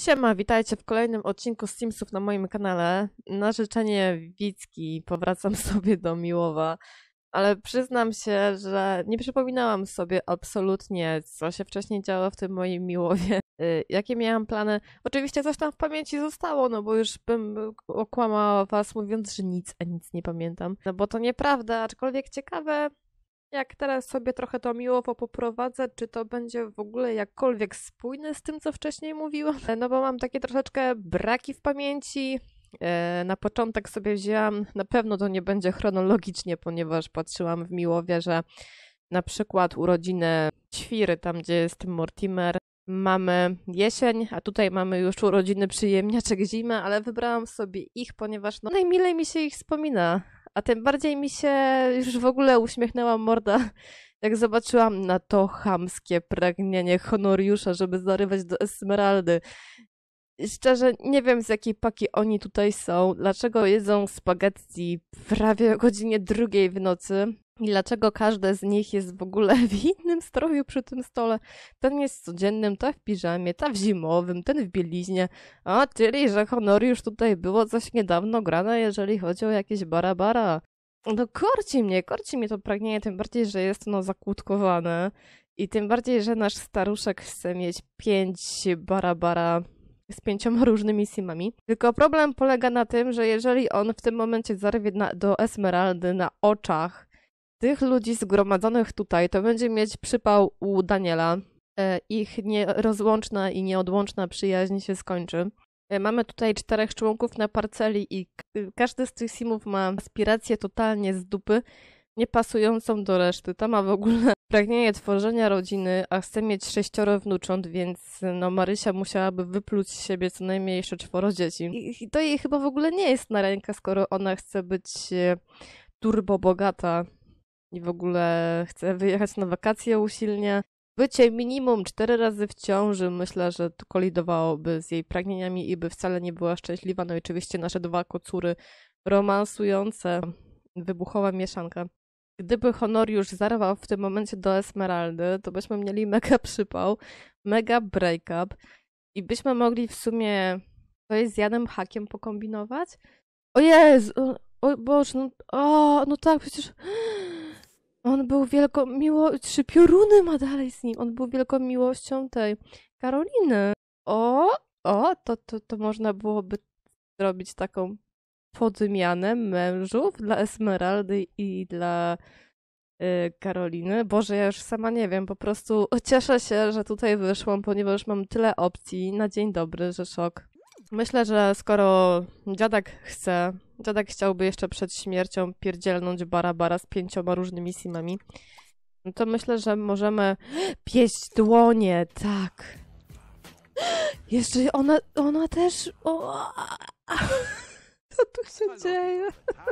Siema, witajcie w kolejnym odcinku z Simsów na moim kanale. Na życzenie Wicki powracam sobie do Miłowa, ale przyznam się, że nie przypominałam sobie absolutnie, co się wcześniej działo w tym moim Miłowie, jakie miałam plany. Oczywiście coś tam w pamięci zostało, no bo już bym okłamała was mówiąc, że nic nie pamiętam. No bo to nieprawda, aczkolwiek ciekawe, jak teraz sobie trochę to Miłowo poprowadzę, czy to będzie w ogóle jakkolwiek spójne z tym, co wcześniej mówiłam? No bo mam takie troszeczkę braki w pamięci. Na początek sobie wzięłam, na pewno to nie będzie chronologicznie, ponieważ patrzyłam w Miłowie, że na przykład urodziny Ćwiry, tam gdzie jest Mortimer, mamy jesień, a tutaj mamy już urodziny przyjemniaczek zimę, ale wybrałam sobie ich, ponieważ no, najmilej mi się ich wspomina. A tym bardziej mi się już w ogóle uśmiechnęła morda, jak zobaczyłam na to chamskie pragnienie Honoriusza, żeby zarywać do Esmeraldy. Szczerze, nie wiem z jakiej paki oni tutaj są, dlaczego jedzą spaghetti prawie o godzinie 2 w nocy i dlaczego każde z nich jest w ogóle w innym stroju przy tym stole. Ten jest codziennym, ta w piżamie, ta w zimowym, ten w bieliźnie. A, czyli, że Honoriusz tutaj było coś niedawno grane, jeżeli chodzi o jakieś bara. No korci mnie to pragnienie, tym bardziej, że jest ono zakłódkowane i tym bardziej, że nasz staruszek chce mieć 5 bara z 5 różnymi simami. Tylko problem polega na tym, że jeżeli on w tym momencie zarwie do Esmeraldy na oczach tych ludzi zgromadzonych tutaj, to będzie mieć przypał u Daniela. Ich nierozłączna i nieodłączna przyjaźń się skończy. Mamy tutaj 4 członków na parceli i każdy z tych simów ma aspirację totalnie z dupy, nie pasującą do reszty. Ta ma w ogóle pragnienie tworzenia rodziny, a chce mieć 6 wnucząt, więc no Marysia musiałaby wypluć z siebie co najmniej jeszcze 4 dzieci. I to jej chyba w ogóle nie jest na rękę, skoro ona chce być turbo bogata i w ogóle chce wyjechać na wakacje usilnie. Bycie minimum 4 razy w ciąży, myślę, że to kolidowałoby z jej pragnieniami i by wcale nie była szczęśliwa. No i oczywiście nasze 2 kocury romansujące, wybuchowa mieszanka. Gdyby Honoriusz zarwał w tym momencie do Esmeraldy, to byśmy mieli mega przypał, mega break-up i byśmy mogli w sumie coś z Janem Hakiem pokombinować. O Jezu, o Boże, no tak, przecież on był wielką miłością, 3 pioruny ma dalej z nim, on był wielką miłością tej Karoliny. To można byłoby zrobić taką podmianę mężów dla Esmeraldy i dla Karoliny. Boże, ja już sama nie wiem, po prostu cieszę się, że tutaj wyszłam, ponieważ mam tyle opcji na dzień dobry, że szok. Myślę, że skoro dziadek chciałby jeszcze przed śmiercią pierdzielnąć bara z 5 różnymi simami, no to myślę, że możemy pieść dłonie, tak. Jeszcze ona też... Co tu się dzieje?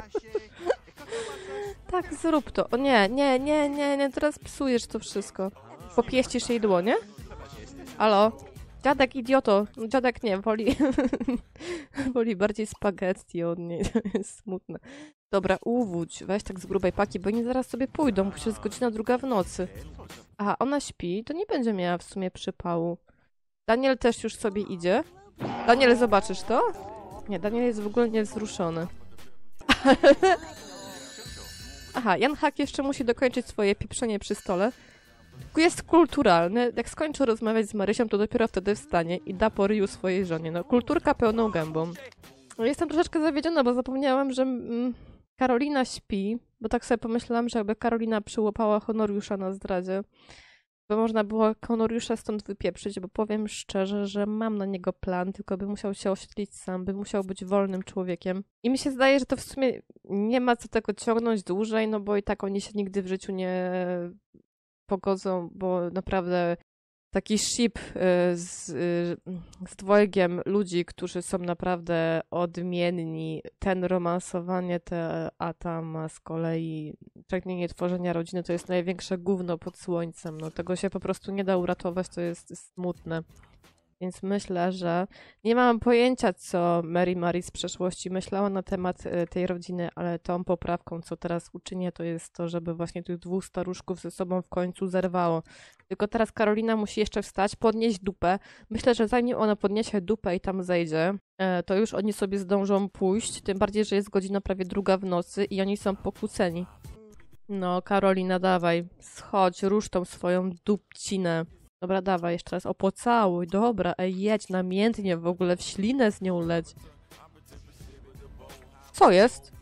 Tak, zrób to. O nie, teraz psujesz to wszystko. Popieścisz jej dłonie? Halo? Dziadek, idioto. Dziadek nie, woli bardziej spaghetti od niej. To jest smutne. Dobra, uwódź. Weź tak z grubej paki, bo oni zaraz sobie pójdą, bo już jest godzina 2 w nocy. Aha, ona śpi, to nie będzie miała w sumie przypału. Daniel też już sobie idzie. Daniel, zobaczysz to? Nie, Daniel jest w ogóle niewzruszony. Aha, Jan Hak jeszcze musi dokończyć swoje pieprzenie przy stole. Jest kulturalny. Jak skończy rozmawiać z Marysią, to dopiero wtedy wstanie i da po ryju swojej żonie. No, kulturka pełną gębą. No, jestem troszeczkę zawiedziona, bo zapomniałam, że Karolina śpi, bo tak sobie pomyślałam, że jakby Karolina przyłapała Honoriusza na zdradzie, by można było Honoriusza stąd wypieprzyć, bo powiem szczerze, że mam na niego plan, tylko by musiał się oświetlić sam, by musiał być wolnym człowiekiem. I mi się zdaje, że to w sumie nie ma co tego ciągnąć dłużej, no bo i tak oni się nigdy w życiu nie pogodzą, bo naprawdę taki ship z dwojgiem ludzi, którzy są naprawdę odmienni. Ten romansowanie, a ta ma z kolei pragnienie tworzenia rodziny, to jest największe gówno pod słońcem. No tego się po prostu nie da uratować, to jest smutne. Więc myślę, że nie mam pojęcia, co Mary Mary z przeszłości myślała na temat tej rodziny, ale tą poprawką, co teraz uczynię, to jest to, żeby właśnie tych dwóch staruszków ze sobą w końcu zerwało. Tylko teraz Karolina musi jeszcze wstać, podnieść dupę. Myślę, że zanim ona podniesie dupę i tam zejdzie, to już oni sobie zdążą pójść, tym bardziej, że jest godzina prawie 2 w nocy i oni są pokłóceni. No, Karolina, dawaj, schodź, rusz tą swoją dupcinę. Dobra, dawaj, jeszcze raz, pocałuj, dobra, jedź namiętnie, w ogóle w ślinę z nią leć. Co jest?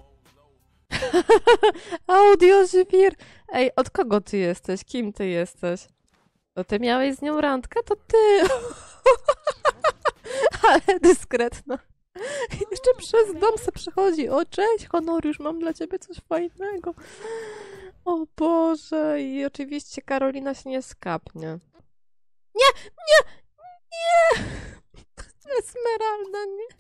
Audio Żywir! Ej, od kogo ty jesteś? Kim ty jesteś? To ty miałeś z nią randkę? To ty! Ale dyskretna. Jeszcze przez dom se przychodzi. O, cześć, Honoriusz, mam dla ciebie coś fajnego. O Boże, i oczywiście Karolina się nie skapnie. Nie, nie, nie! Esmeralda, nie.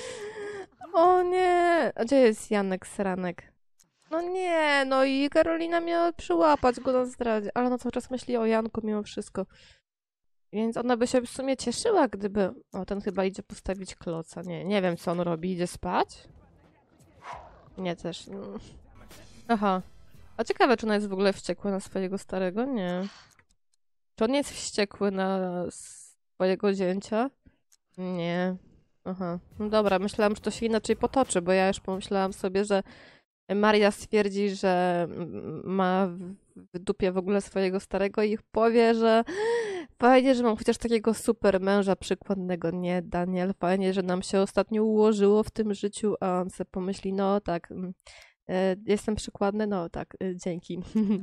O nie! A gdzie jest Janek Sranek? No nie, no i Karolina miała przyłapać go na zdradzie, ale ona cały czas myśli o Janku mimo wszystko. Więc ona by się w sumie cieszyła, gdyby... O, ten chyba idzie postawić kloca. Nie wiem, co on robi. Idzie spać? Nie, też. Aha. A ciekawe, czy ona jest w ogóle wściekła na swojego starego? Nie. Czy on jest wściekły na swojego zięcia? Nie. Aha. No dobra, myślałam, że to się inaczej potoczy, bo ja już pomyślałam sobie, że Maria stwierdzi, że ma w dupie w ogóle swojego starego i powie, że fajnie, że mam chociaż takiego super męża przykładnego. Nie, Daniel, fajnie, że nam się ostatnio ułożyło w tym życiu, a on sobie pomyśli, no tak, jestem przykładny, no tak, dzięki.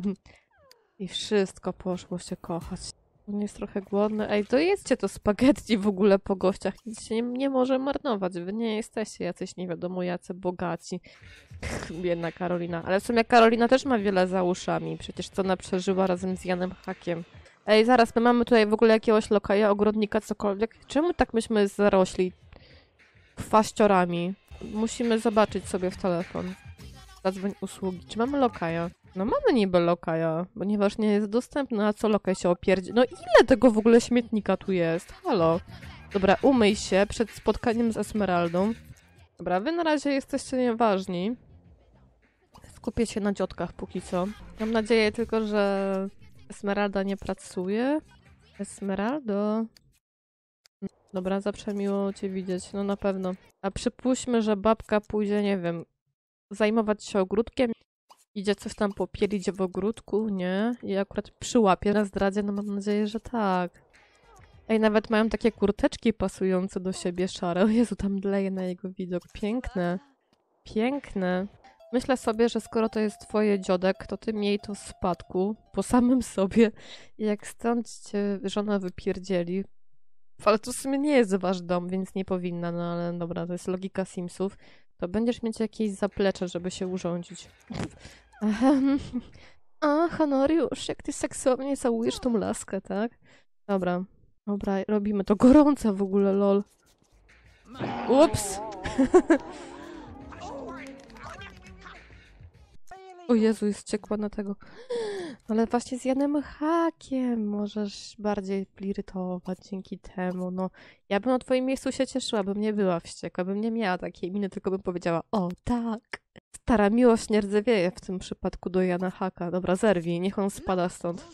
I wszystko poszło się kochać. On jest trochę głodny. Ej, to jedzcie to spaghetti w ogóle po gościach. Nic się nie może marnować. Wy nie jesteście jacyś nie wiadomo jacy bogaci. Biedna Karolina. Ale w sumie Karolina też ma wiele za uszami. Przecież co ona przeżyła razem z Janem Hakiem. Ej, zaraz, my mamy tutaj w ogóle jakiegoś lokaja, ogrodnika, cokolwiek. Czemu tak myśmy zarośli kwaściorami? Musimy zobaczyć sobie w telefon. Zadzwoń usługi. Czy mamy lokaja? No mamy niby lokaja, ponieważ nie jest dostępny, a co lokaj się opierdzi... No ile tego w ogóle śmietnika tu jest? Halo? Dobra, umyj się przed spotkaniem z Esmeraldą. Dobra, wy na razie jesteście nieważni. Skupię się na dziotkach póki co. Mam nadzieję tylko, że Esmeralda nie pracuje. Esmeraldo... Dobra, zawsze miło cię widzieć, no na pewno. A przypuśćmy, że babka pójdzie, nie wiem, zajmować się ogródkiem. Idzie coś tam popielić w ogródku, nie? I akurat przyłapie na zdradzie, no mam nadzieję, że tak. Ej, nawet mają takie kurteczki pasujące do siebie szare. O Jezu, tam dleje na jego widok. Piękne. Piękne. Myślę sobie, że skoro to jest twoje dziodek, to ty miej to w spadku po samym sobie. I jak stąd cię żona wypierdzieli, ale to w sumie nie jest wasz dom, więc nie powinna, no ale dobra, to jest logika Simsów, to będziesz mieć jakieś zaplecze, żeby się urządzić. A, Honoriusz, jak ty seksownie całujesz tą laskę, tak? Dobra, dobra, robimy to. Gorące w ogóle, lol. Ups! O Jezu, jest ciekła na tego. Ale właśnie z Janem Hakiem możesz bardziej flirytować dzięki temu, no. Ja bym na twoim miejscu się cieszyła, bym nie była wściekła, bym nie miała takiej miny, tylko bym powiedziała, o tak. Stara miłość nie rdzewieje w tym przypadku do Jana Haka. Dobra, zerwij, niech on spada stąd.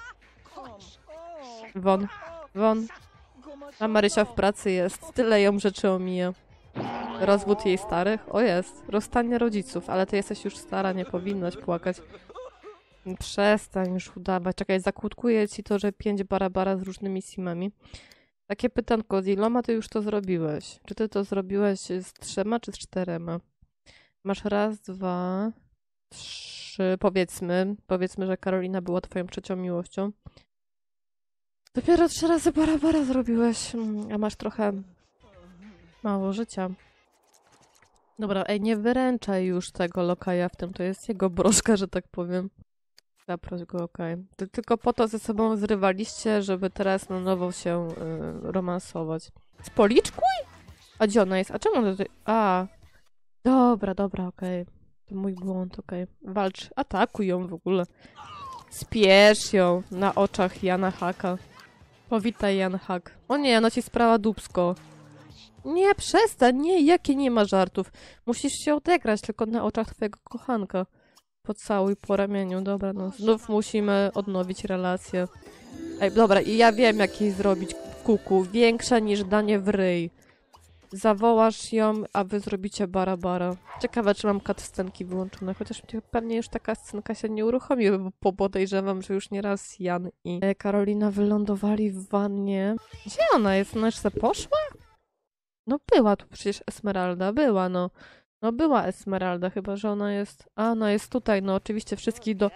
Won, won. A Marysia w pracy jest, tyle ją rzeczy omija. Rozwód jej starych? O jest, rozstanie rodziców, ale ty jesteś już stara, nie powinnaś płakać. Przestań już udawać. Czekaj, zakłódkuję ci to, że 5 barabara z różnymi simami. Takie pytanko, z iloma ty już to zrobiłeś? Czy ty to zrobiłeś z 3 czy z 4? Masz raz, 2, 3, powiedzmy. Powiedzmy, że Karolina była twoją trzecią miłością. Dopiero 3 razy barabara zrobiłeś, a masz trochę mało życia. Dobra, ej, nie wyręczaj już tego lokaja w tym, to jest jego broszka, że tak powiem. Zaproś go, okej. Tylko po to ze sobą zrywaliście, żeby teraz na nowo się romansować. Spoliczkuj? A gdzie ona jest? A czemu ona tutaj... A, dobra, okej. To mój błąd, okej. Walcz, atakuj ją w ogóle. Spiesz ją na oczach Jana Haka. Powitaj, Jan Hak. O nie, ona ci sprała dupsko. Nie, przestań, nie, jakie nie ma żartów. Musisz się odegrać tylko na oczach twojego kochanka. Pocałuj po ramieniu, dobra, no znów musimy odnowić relację. Ej, dobra, i ja wiem, jak jej zrobić kuku. Większa niż danie w ryj. Zawołasz ją, a wy zrobicie bara. Ciekawe, czy mam cutscenki wyłączone, chociaż pewnie już taka scenka się nie uruchomi, bo podejrzewam, że już nieraz Jan i Karolina wylądowali w wannie. Gdzie ona jest? Ona już se poszła? No była tu przecież Esmeralda, była no. No była Esmeralda, chyba że ona jest... A, ona jest tutaj, no oczywiście wszystkich do...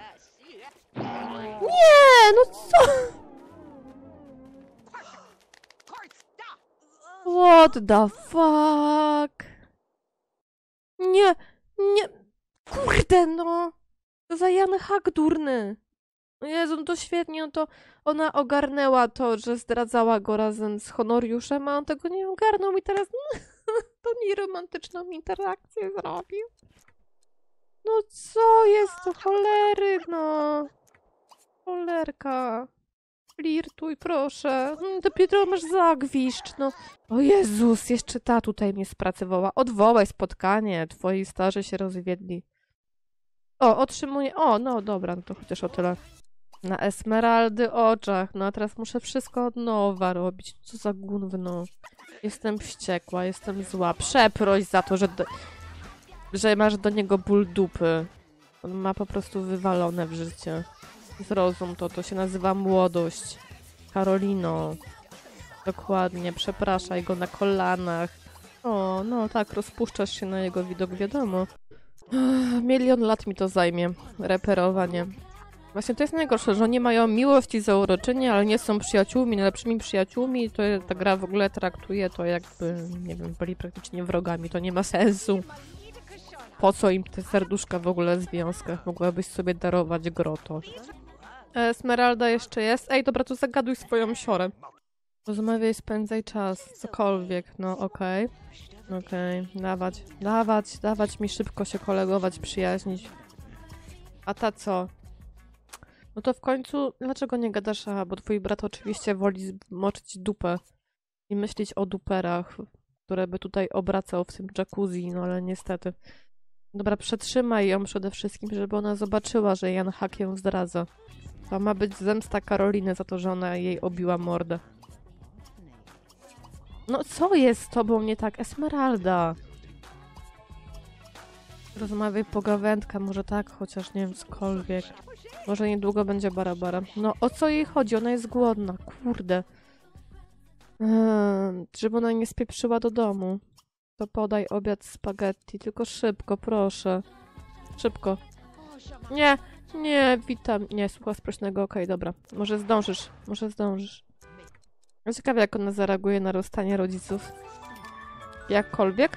Nie, no co? What the fuck? Nie, nie, kurde no. To za Jan Hak durny. No Jezu, no to świetnie, no to ona ogarnęła to, że zdradzała go razem z Honoriuszem, a on tego nie ogarnął i teraz to nieromantyczną interakcję zrobił. No co jest to cholery, no. Cholerka. Flirtuj, proszę. Dopiero masz zagwiszcz, no. O Jezus, jeszcze ta tutaj mnie spracowała. Odwołaj spotkanie, twoi starzy się rozwiedli. O, otrzymuję... O, no dobra, no to chociaż o tyle. Na Esmeraldy oczach. No a teraz muszę wszystko od nowa robić. Co za gówno. Jestem wściekła, jestem zła. Przeproś za to, że masz do niego ból dupy. On ma po prostu wywalone w życie. Zrozum to, to się nazywa młodość. Karolino. Dokładnie, przepraszaj go na kolanach. O, no tak, rozpuszczasz się na jego widok, wiadomo. Milion lat mi to zajmie, reperowanie. Właśnie to jest najgorsze, że oni mają miłość i zauroczenie, ale nie są przyjaciółmi, najlepszymi przyjaciółmi. To ta gra w ogóle traktuje to jakby, nie wiem, byli praktycznie wrogami, to nie ma sensu. Po co im te serduszka w ogóle w związkach? Mogłabyś sobie darować groto. Esmeralda jeszcze jest. Ej, dobra, to zagaduj swoją siorę. Rozmawiaj, spędzaj czas, cokolwiek, no okej. Okej, dawać mi szybko się kolegować, przyjaźnić. A ta co? No to w końcu, dlaczego nie gadasz? Aha, bo twój brat oczywiście woli moczyć dupę i myśleć o duperach, które by tutaj obracał w tym jacuzzi, no ale niestety. Dobra, przetrzymaj ją przede wszystkim, żeby ona zobaczyła, że Jan Hak ją zdradza. To ma być zemsta Karoliny za to, że ona jej obiła mordę. No co jest z tobą nie tak? Esmeralda! Rozmawiaj pogawędka, może tak, chociaż nie wiem, cokolwiek. Może niedługo będzie bara. No o co jej chodzi? Ona jest głodna, kurde. Żeby ona nie spieprzyła do domu. To podaj obiad spaghetti, tylko szybko, proszę. Szybko. Nie, witam. Nie, słucha sprośnego, okej, dobra. Może zdążysz. Ciekawe, jak ona zareaguje na rozstanie rodziców. Jakkolwiek?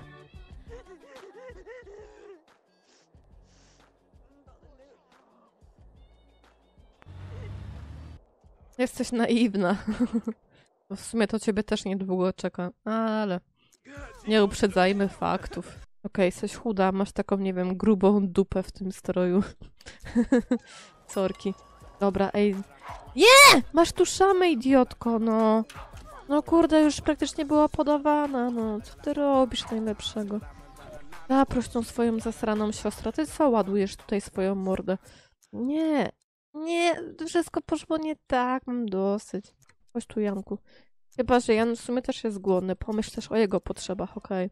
Jesteś naiwna. Bo w sumie to ciebie też niedługo czeka. Ale nie uprzedzajmy faktów. Okej, jesteś chuda, masz taką, nie wiem, grubą dupę w tym stroju. Sorki. Dobra, ej. Nie! Masz tu szamę, idiotko, no. No kurde, już praktycznie była podawana, no. Co ty robisz najlepszego? Zaproś tą swoją zasraną siostrę. Ty co ładujesz tutaj swoją mordę? Nie, wszystko poszło nie tak, mam dosyć. Chodź tu, Janku. Chyba, że Jan w sumie też jest głodny. Pomyśl też o jego potrzebach, okej.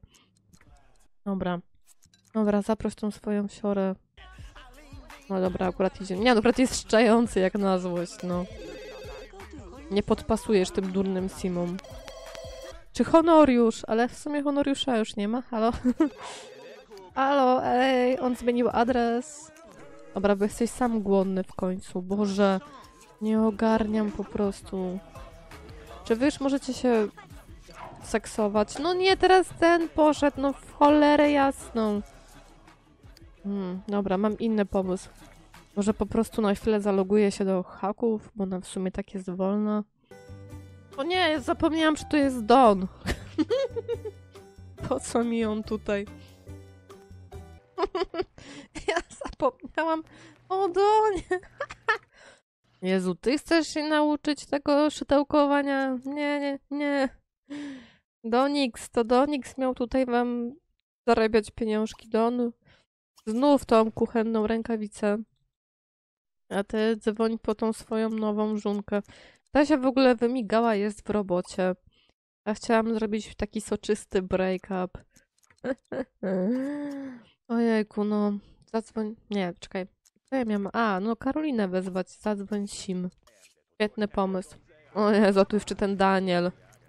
Dobra, zaproś tą swoją siorę. No dobra, akurat idzie. Nie, akurat jest szczający jak na złość, no. Nie podpasujesz tym durnym simom. Czy Honoriusz? Ale w sumie Honoriusza już nie ma. Halo? Halo, ej, on zmienił adres. Dobra, bo jesteś sam głodny w końcu. Boże, nie ogarniam po prostu. Czy wy już możecie się seksować? No nie, teraz ten poszedł, no w cholerę jasną. Dobra, mam inny pomysł. Może po prostu na chwilę zaloguję się do haków, bo ona w sumie tak jest wolna. O nie, zapomniałam, że to jest Don. Po co mi on tutaj? Ja zapomniałam o Donie. Jezu, ty chcesz się nauczyć tego szydełkowania? Nie, nie, nie. Donix miał tutaj wam zarabiać pieniążki. Don znów tą kuchenną rękawicę. A ty dzwoń po tą swoją nową żonkę. Ta się w ogóle wymigała, jest w robocie. Ja chciałam zrobić taki soczysty break-up. Ojejku, no. Zadzwoń... Nie, czekaj. Co ja miałam? A, no Karolinę wezwać. Zadzwoń Sim. Świetny pomysł. O Jezu, tu jeszcze ten Daniel.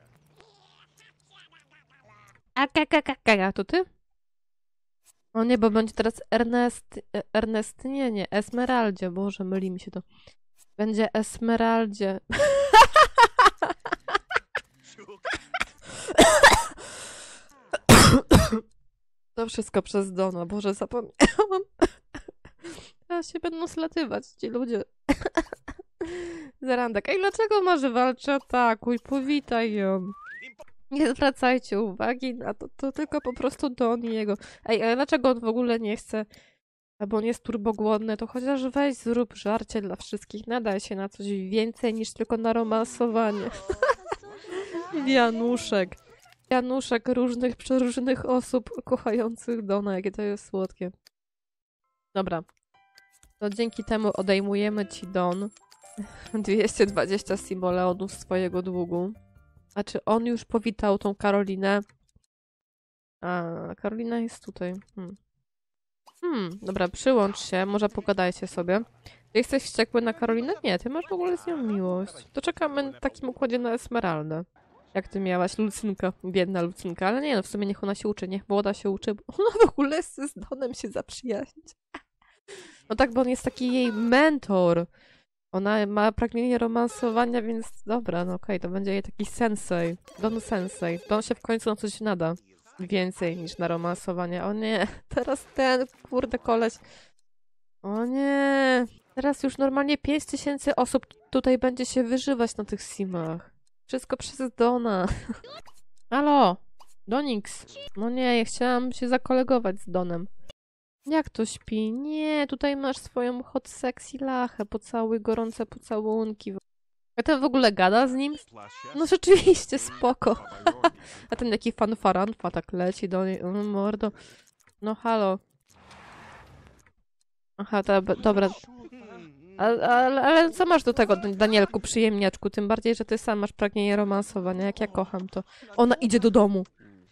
A to ty? O nie, bo będzie teraz Ernest, nie, Esmeraldzie. Boże, myli mi się to. Będzie Esmeraldzie. To wszystko przez Dona. Boże, zapomniałam. Teraz się będą slatywać ci ludzie. Zarandek. Ej, dlaczego masz walczy atakuj? Powitaj ją. Nie zwracajcie uwagi na to. To tylko po prostu Don i jego. Ej, ale dlaczego on w ogóle nie chce? Albo on jest turbogłodny, to chociaż weź zrób żarcie dla wszystkich. Nadaj się na coś więcej niż tylko na romansowanie. Januszek różnych, przeróżnych osób kochających Dona. Jakie to jest słodkie. Dobra. To dzięki temu odejmujemy ci, Don, 220 simoleonów swojego długu. A czy on już powitał tą Karolinę? A, Karolina jest tutaj. Dobra, przyłącz się, może pogadajcie sobie. Ty jesteś wściekły na Karolinę? Nie, ty masz w ogóle z nią miłość. To czekamy w takim układzie na Esmeraldę. Jak ty miałaś, Lucynka, biedna Lucynka. Ale nie, no w sumie niech ona się uczy, niech młoda się uczy, bo ona w ogóle chce z Donem się zaprzyjaźnić. No tak, bo on jest taki jej mentor. Ona ma pragnienie romansowania, więc dobra, no okej, to będzie jej taki sensei. Don sensei. Don się w końcu na coś nada. Więcej niż na romansowanie. O nie, teraz ten, kurde koleś. O nie. Teraz już normalnie 5000 osób tutaj będzie się wyżywać na tych simach. Wszystko przez Dona. Halo, Donix. No nie, ja chciałam się zakolegować z Donem. Jak to śpi? Nie, tutaj masz swoją hot sexy lachę. Pocałuj, gorące pocałunki. A ten w ogóle gada z nim? No rzeczywiście, spoko. A ten jaki fanfaranfa tak leci do niej. Mordo. No halo. Aha, dobra. Ale co masz do tego, Danielku, przyjemniaczku? Tym bardziej, że ty sam masz pragnienie romansowania. Jak ja kocham to. Ona idzie do domu.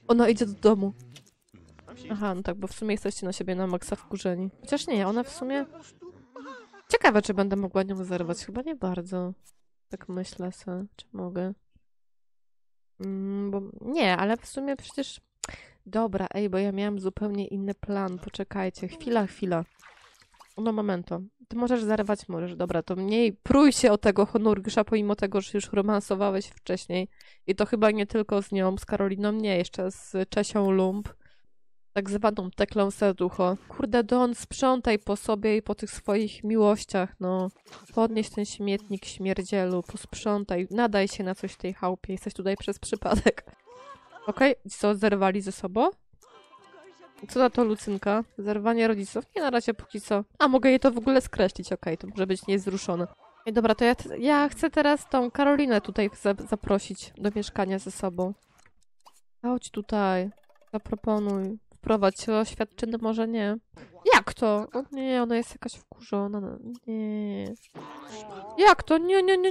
Aha, no tak, bo w sumie jesteście na siebie na maksa wkurzeni. Chociaż nie, ona w sumie... Ciekawe, czy będę mogła nią zerwać. Chyba nie bardzo. Tak myślę sobie, czy mogę. Bo... Nie, ale w sumie przecież... Dobra, ej, bo ja miałam zupełnie inny plan. Poczekajcie, chwila. No momento. Ty możesz zerwać, możesz. Dobra, to mniej prój się o tego honurgisza, pomimo tego, że już romansowałeś wcześniej. I to chyba nie tylko z nią, z Karoliną, nie, jeszcze z Czesią Lump. Tak zwaną Teklą Serducho. Kurde, Don, sprzątaj po sobie i po tych swoich miłościach, no. Podnieś ten śmietnik, śmierdzielu, posprzątaj. Nadaj się na coś w tej chałupie. Jesteś tutaj przez przypadek. Okej, co, zerwali ze sobą? Co na to, Lucynka? Zerwanie rodziców? Nie, na razie póki co. A, mogę jej to w ogóle skreślić, okej, to może być niezruszone. I dobra, to ja chcę teraz tą Karolinę tutaj zaprosić do mieszkania ze sobą. Chodź tutaj. Zaproponuj. Wprowadź się, oświadczyny może nie. Jak to? O nie, ona jest jakaś wkurzona. Nie. Jak to?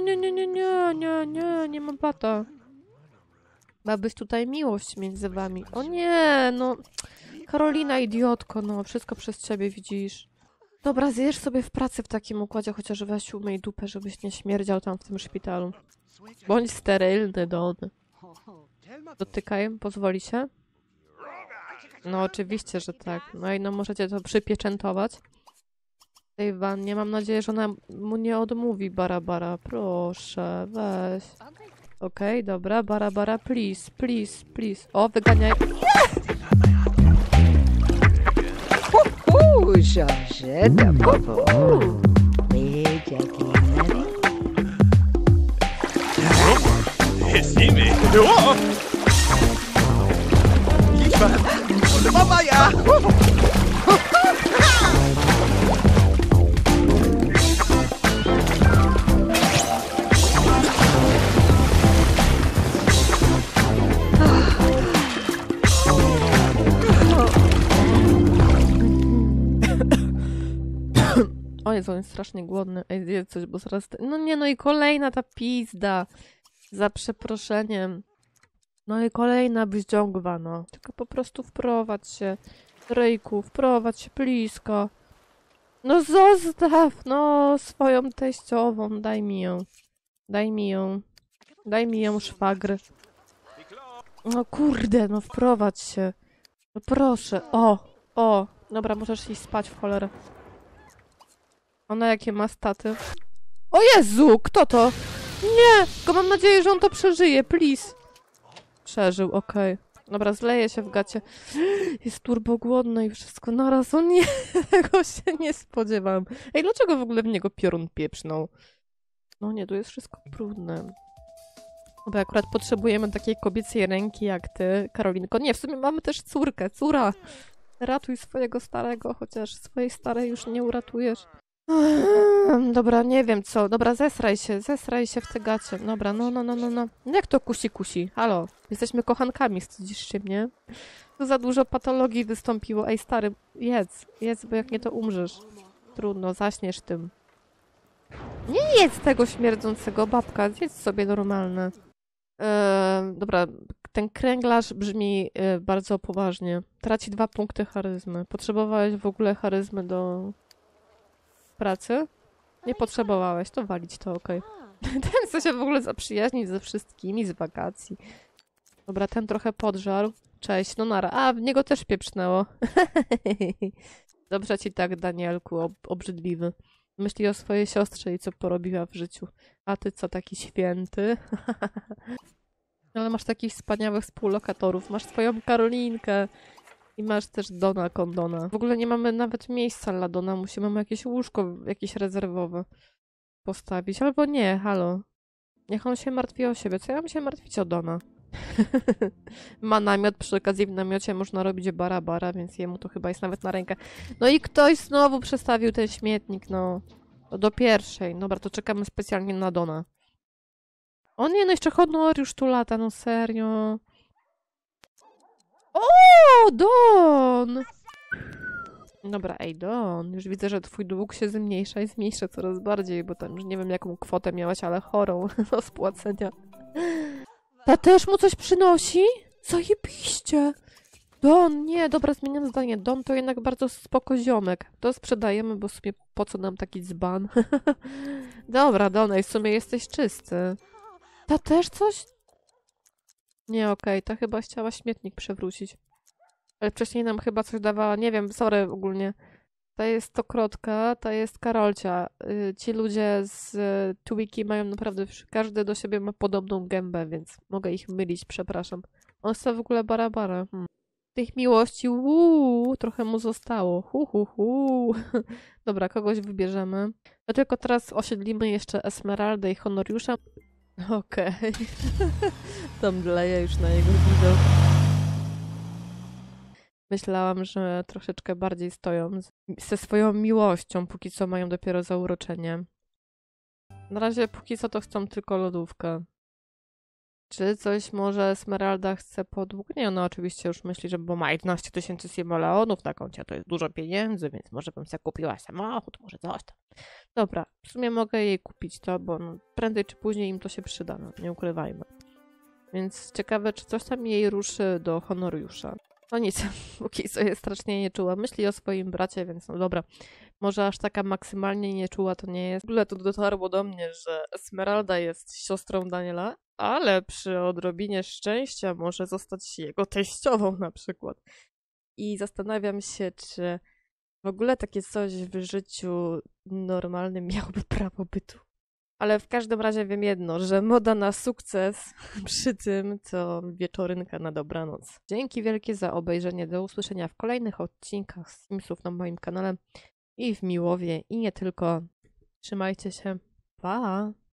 Nie mam bata. Ma być tutaj miłość między wami. O nie, no. Karolina, idiotko, no. Wszystko przez ciebie widzisz. Dobra, zjesz sobie w pracy w takim układzie, chociaż weź umyj dupę, żebyś nie śmierdział tam w tym szpitalu. Bądź sterylny, Don. Dotykaj, pozwoli się? No oczywiście, że tak. No i no możecie to przypieczętować. W tej wannie. Mam nadzieję, że ona mu nie odmówi bara. Proszę, weź. Okej, dobra, bara, please. O, wyganiaj. Georgette, popo. Oui, Jacqueline. Simi. Mama ja! O Jezu, on jest strasznie głodny. Ej, zjedz coś, bo zaraz... No nie, no i kolejna ta pizda. Za przeproszeniem. No i kolejna bździągwa, no. Tylko po prostu wprowadź się. Ryjku, wprowadź się blisko. No zostaw, no, swoją teściową. Daj mi ją. Daj mi ją. Daj mi ją, szwagr. No kurde, no wprowadź się. No proszę, o. Dobra, możesz iść spać w cholerę. Ona jakie ma staty? O Jezu, kto to? Nie, tylko mam nadzieję, że on to przeżyje, please. Przeżył, okej. Dobra, zleje się w gacie. Jest turbo głodny i wszystko naraz. O nie, tego się nie spodziewałam. Ej, dlaczego w ogóle w niego piorun pieprznął? No nie, tu jest wszystko brudne. Bo akurat potrzebujemy takiej kobiecej ręki jak ty, Karolinko. Nie, w sumie mamy też córkę. Córa! Ratuj swojego starego, chociaż swojej starej już nie uratujesz. Dobra, nie wiem co. Dobra, zesraj się w te gacie. Dobra, no. Jak to kusi? Halo, jesteśmy kochankami, wstydzisz się mnie? Tu za dużo patologii wystąpiło. Ej, stary, jedz, bo jak nie to umrzesz. Trudno, zaśniesz tym. Nie jedz tego śmierdzącego, babka, jedz sobie normalne. Dobra, ten kręglarz brzmi bardzo poważnie. Traci 2 punkty charyzmy. Potrzebowałeś w ogóle charyzmy do pracy? Nie potrzebowałeś, to walić to, okej. Ten chce się w ogóle zaprzyjaźnić ze wszystkimi z wakacji. Dobra, ten trochę podżarł. Cześć, no nara. A, w niego też pieprznęło. Dobrze ci tak, Danielku, obrzydliwy. Myśli o swojej siostrze i co porobiła w życiu. A ty co, taki święty? Ale masz takich wspaniałych współlokatorów. Masz swoją Karolinkę. I masz też Dona Kondona. W ogóle nie mamy nawet miejsca dla Dona. Musimy mu jakieś łóżko, jakieś rezerwowe postawić. Albo nie, halo. Niech on się martwi o siebie. Co ja mam się martwić o Dona? Ma namiot, przy okazji w namiocie można robić bara, więc jemu to chyba jest nawet na rękę. No i ktoś znowu przestawił ten śmietnik, no. Do pierwszej. Dobra, to czekamy specjalnie na Dona. O nie, no jeszcze Honor już tu lata, no serio. O, Don! Dobra, ej, Don, już widzę, że twój dług się zmniejsza i zmniejsza coraz bardziej, bo tam już nie wiem, jaką kwotę miałaś, ale chorą do spłacenia. Ta też mu coś przynosi? Zajebiście! Don, nie, dobra, zmieniam zdanie. Don to jednak bardzo spoko ziomek. To sprzedajemy, bo sobie po co nam taki dzban? Dobra, Don, ej, w sumie jesteś czysty. Ta też coś? Nie, okej, ta chyba chciała śmietnik przewrócić. Ale wcześniej nam chyba coś dawała, nie wiem, sorry ogólnie. Ta jest Stokrotka, ta jest Karolcia. Ci ludzie z Twiki mają naprawdę, każdy do siebie ma podobną gębę, więc mogę ich mylić, przepraszam. On chce w ogóle bara. Tych miłości, trochę mu zostało. Dobra, kogoś wybierzemy. No tylko teraz osiedlimy jeszcze Esmeraldę i Honoriusza. Okej. To mdleje już na jego widok. Myślałam, że troszeczkę bardziej stoją ze swoją miłością, póki co mają dopiero zauroczenie. Na razie póki co to chcą tylko lodówkę. Czy coś może Esmeralda chce podług? Nie, ona oczywiście już myśli, że bo ma 11 000 simoleonów na koncie, to jest dużo pieniędzy, więc może bym sobie kupiła samochód, może coś tam. Dobra, w sumie mogę jej kupić to, bo no, prędzej czy później im to się przyda, no, nie ukrywajmy. Więc ciekawe, czy coś tam jej ruszy do Honoriusza. No nic, póki co jest strasznie nieczuła. Myśli o swoim bracie, więc no dobra. Może aż taka maksymalnie nieczuła to nie jest. W ogóle to dotarło do mnie, że Esmeralda jest siostrą Daniela, ale przy odrobinie szczęścia może zostać jego teściową na przykład. I zastanawiam się, czy w ogóle takie coś w życiu normalnym miałoby prawo bytu. Ale w każdym razie wiem jedno, że moda na sukces przy tym to wieczorynka na dobranoc. Dzięki wielkie za obejrzenie. Do usłyszenia w kolejnych odcinkach Simsów na moim kanale i w Miłowie i nie tylko. Trzymajcie się. Pa!